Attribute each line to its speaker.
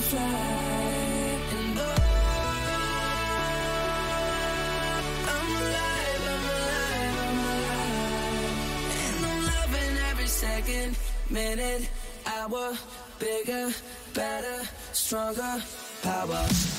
Speaker 1: fly. And oh, I'm alive, I'm alive, I'm alive. And I'm loving every second, minute, hour. Bigger, better, stronger, power.